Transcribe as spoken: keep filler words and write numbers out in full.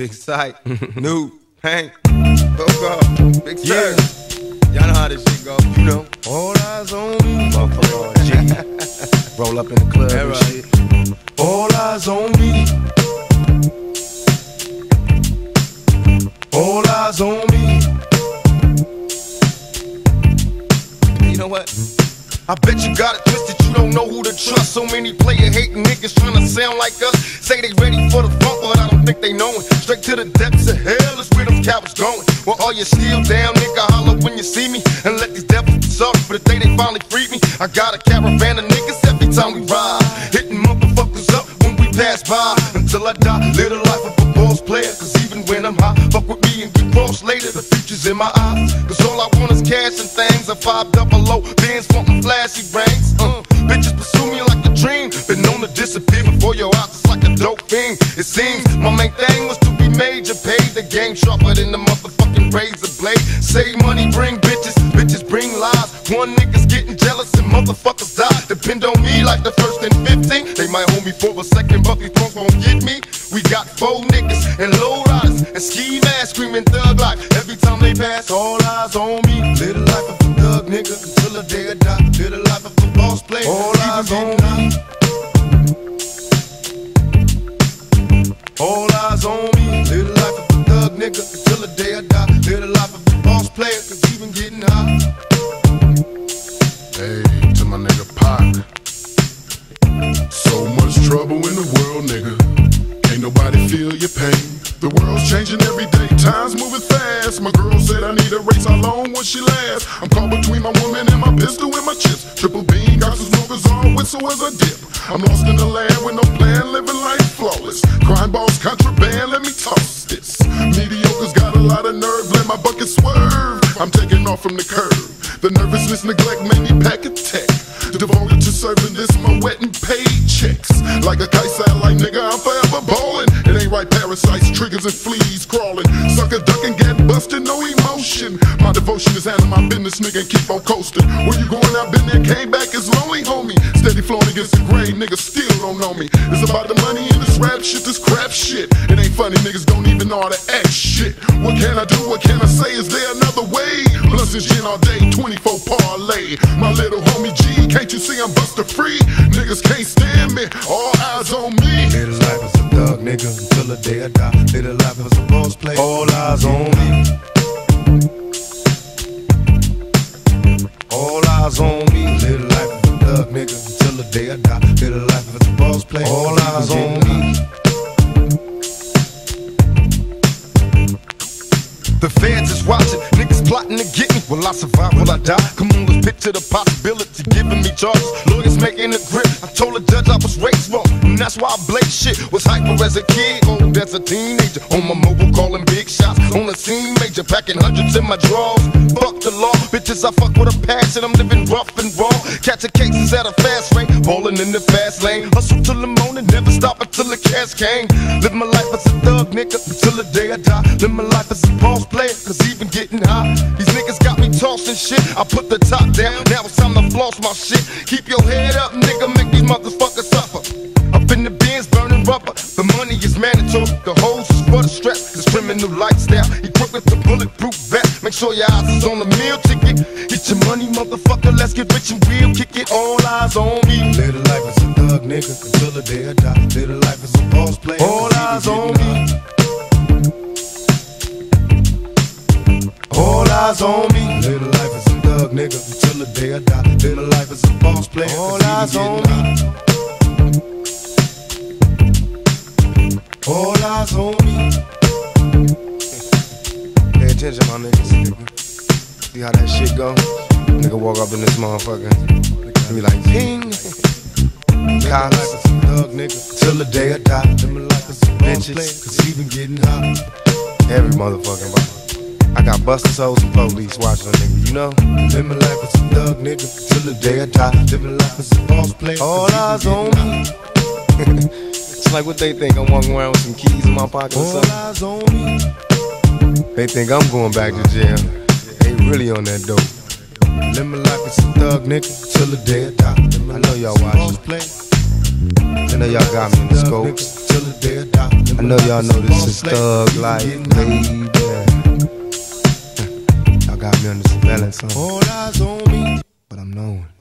Big Syke, Nook, Hank, Bogart, Big Serge. Y'all know how this shit go. You know. All eyes on me. Motherfuckin O G. Roll up in the club and right. shit. All eyes on me. All eyes on me. You know what? I bet you got it twisted, you don't know who to trust. So many player-hatin niggas tryna sound like us. Say they ready for the funk, but I don't think they knowin'. Straight to the depths of hell is where them cowards going. Well, all you still down, nigga, holla when you see me. And let these devils be sorry for the day they finally freed me. I got a caravan of niggas every time we ride, hitting motherfuckers up when we pass by. Until I die, live the life of a boss player. Cause even when I'm high, fuck with me and get crossed later. The future's in my eyes. Cause all I want is cash and things. A five double O, bands wantin' flashy rings. Uh, bitches pursue me like a dream. Been known to disappear before your eyes, it's like a dope thing. It seems my main thing was to be major. Paid the game sharper than the motherfucking razor blade. Save money, bring bitches, bitches bring lies. One nigga's getting jealous and motherfuckers die. Depend on me like the first and fifteen. They might hold me for a second, but these punks won't get me. We got four niggas and low riders and ski masks screaming thug life. Every time they pass, all eyes on me. Live the life of a thug nigga until the day I die. Live the life of a boss player. All eyes on me. All eyes on me. Live the life of a thug nigga until the day I die. Live the life of a boss player, cause even getting high. Hey, to my nigga Pac. So much trouble in the world, nigga. Ain't nobody feel your pain. The world's changing every day, time's moving fast. My girl said I need a race, how long will she last? I'm caught between my woman and my pistol and my chips. Triple beam, got some smokers on, whistle as I dip. I'm lost in the land with no plan, living life flawless. Crime boss, contraband, let me toss this. Mediocre's got a lot of nerve, let my bucket swerve. I'm taking off from the curb. The nervousness, neglect made me pack a tech. Devoted to serving this, my wet and paid checks. Like a kite satellite, nigga, I'm forever ballin'. It ain't right, parasites, triggers and fleas crawling. Sucker ducking, get busted, no emotion. My devotion is handling my business, nigga, and keep on coasting. Where you going, I've been there, came back, it's lonely, homie. Steady flowing against the grain, niggas still don't know me. It's about the money and this rap shit, this crap shit. It ain't funny, niggas don't even know how to act shit. What can I do, what can I say, is there another way? Blunts and gin all day, twenty-four parlay. My little homie G, can't you see I'm buster free? Niggas can't stand me, all eyes on me. Live the life as a thug nigga until the day I die. Live the life as a boss player, all eyes on me. All eyes on me. Live the life as a thug nigga until the day I die. Live the life as a boss player, all eyes on me. The feds is watching, niggas plotting to get me. Will I survive, will I die? Come on, let's picture the possibility, giving me charges. Lawyers making a grip, I told the judge I was raised wrong, and that's why I blaze shit. Was hyper as a kid, old as a teenager. On my mobile calling big shots, on the scene major. Packing hundreds in my drawers, fuck the law. Bitches, I fuck with a passion, I'm living rough and raw. Catching cases at a fast rate, ballin' in the fast lane. Hustle till the morning, never stop until the cash came. Live my life as a thug nigga until the day I die. Live my life as a boss player, cause even getting high. These niggas got me tossing shit. I put the top down, now it's time to floss my shit. Keep your head up, nigga, make these motherfuckers suffer. Up in the bins, burning rubber. The money is mandatory, the hoes is for the stress. This criminal lifestyle, equipped with the bulletproof vest. Make sure your eyes is on the meal ticket. Get your money, motherfucker, let's get rich and real. Kick it, all eyes on me. Live the life as a thug nigga until the day I die. Live the life as a boss player, all eyes on me. All eyes on me. Live the life as a thug nigga until the day I die. Live the life as a boss player, all eyes on me. All eyes on me. Pay attention, my niggas. See how that shit go? Nigga walk up in this motherfucker and be like, ping. Live as a thug nigga till the day I die. Live my life as a bitches, cause even getting hot. Every motherfucking body. I got busted souls and police watching a nigga, you know? Live my life as a thug nigga till the day I die. Live my life as a boss player, all eyes on me. It's like what they think, I'm walking around with some keys in my pocket or something. All eyes on me. They think I'm going back to jail. They really on that dope. Live my life as a thug nigga till the day I die. I know y'all watching. I know y'all got me in the scope. I know y'all know this is thug life, baby. Y'all got me on the surveillance, huh? All eyes on me, but I'm knowin'.